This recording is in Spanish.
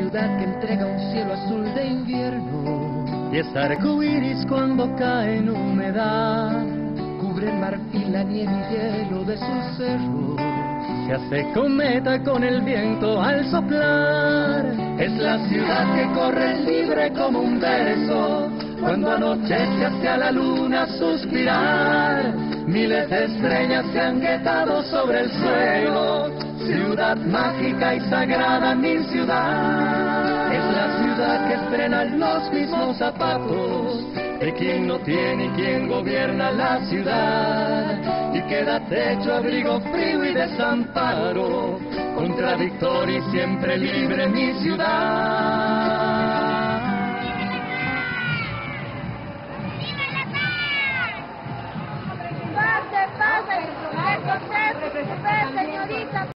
ciudad que entrega un cielo azul de invierno, y es arcoíris cuando cae en humedad, cubre el marfil, la nieve y hielo de sus cerros, se hace cometa con el viento al soplar. Es la ciudad que corre libre como un verso, cuando anochece hacia la luna suspirar. Miles de estrellas se han guetado sobre el suelo, ciudad mágica y sagrada, mi ciudad. Es la ciudad que estrena los mismos zapatos de quien no tiene y quien gobierna la ciudad, y que da techo, abrigo, frío y desamparo, contradictoria y siempre libre, mi ciudad. Pase, pase, señorita.